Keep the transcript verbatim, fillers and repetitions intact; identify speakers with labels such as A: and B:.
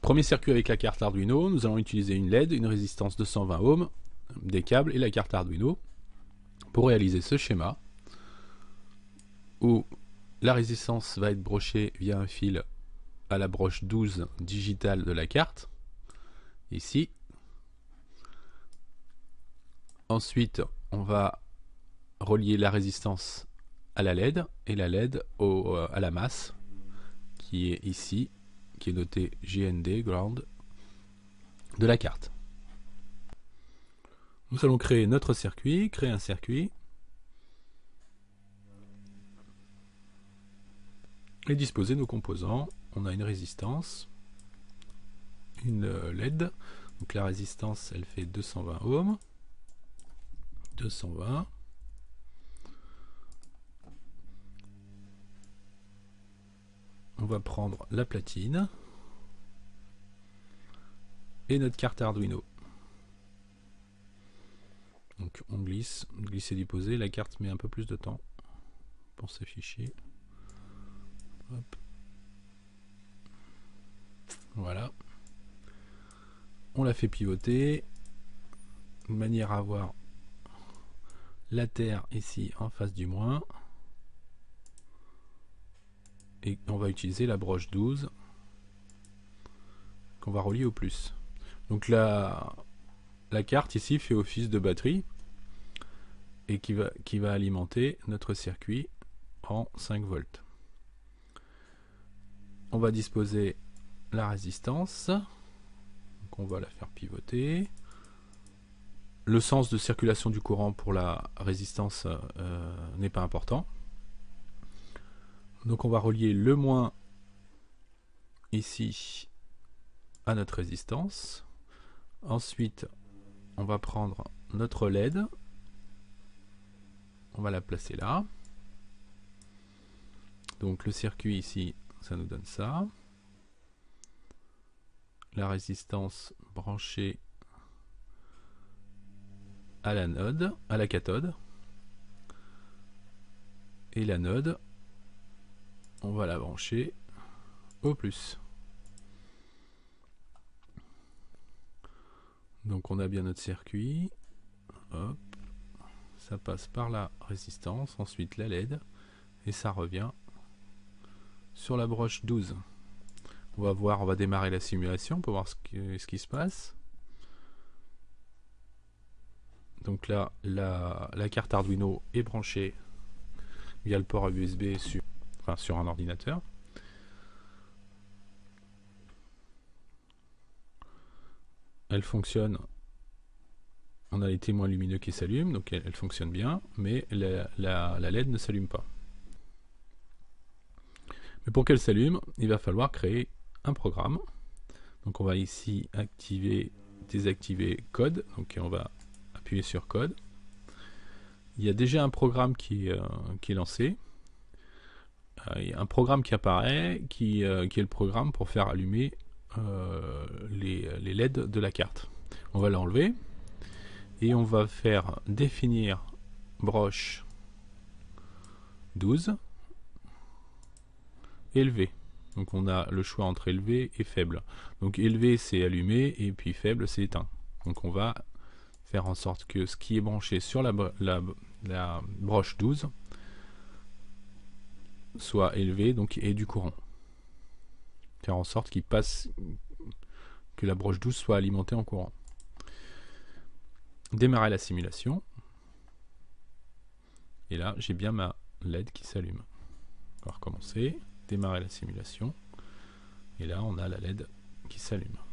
A: Premier circuit avec la carte Arduino, nous allons utiliser une L E D, une résistance deux cent vingt ohms, des câbles et la carte Arduino pour réaliser ce schéma où la résistance va être brochée via un fil à la broche douze digitale de la carte, ici. Ensuite, on va relier la résistance à la L E D et la L E D au, à la masse qui est ici, qui est notée G N D, ground, de la carte. Nous allons créer notre circuit, créer un circuit, et disposer nos composants. On a une résistance, une L E D, donc la résistance elle fait deux cent vingt ohms, deux cent vingt. On va prendre la platine et notre carte Arduino. Donc on glisse, glisser, déposer. La carte met un peu plus de temps pour s'afficher. Hop. Voilà. On la fait pivoter de manière à avoir la terre ici en face du moins. Et on va utiliser la broche douze qu'on va relier au plus. Donc la, la carte ici fait office de batterie et qui va, qui va alimenter notre circuit en cinq volts. On va disposer la résistance, donc on va la faire pivoter. Le sens de circulation du courant pour la résistance euh, n'est pas important. Donc on va relier le moins ici à notre résistance. Ensuite, on va prendre notre L E D. On va la placer là. Donc le circuit ici, ça nous donne ça. La résistance branchée à l'anode, à la cathode. Et l'anode, on va la brancher au plus. Donc on a bien notre circuit. Hop. Ça passe par la résistance, ensuite la L E D, et ça revient sur la broche douze. On va voir, on va démarrer la simulation pour voir ce qui, ce qui se passe. Donc là, la, la carte Arduino est branchée via le port U S B sur Enfin, sur un ordinateur. Elle fonctionne. On a les témoins lumineux qui s'allument, donc elle, elle fonctionne bien, mais la, la, la L E D ne s'allume pas. Mais pour qu'elle s'allume, il va falloir créer un programme. Donc on va ici activer, désactiver code. Donc on va appuyer sur code. Il y a déjà un programme qui, euh, qui est lancé. Il y a un programme qui apparaît qui, euh, qui est le programme pour faire allumer euh, les, les L E D de la carte. On va l'enlever et on va faire définir broche douze élevé. Donc on a le choix entre élevé et faible. Donc élevé c'est allumé et puis faible c'est éteint. Donc on va faire en sorte que ce qui est branché sur la, la, la broche douze soit élevé, donc et du courant. Faire en sorte qu'il passe, que la broche douze soit alimentée en courant. Démarrer la simulation. Et là, j'ai bien ma L E D qui s'allume. On va recommencer. Démarrer la simulation. Et là, on a la L E D qui s'allume.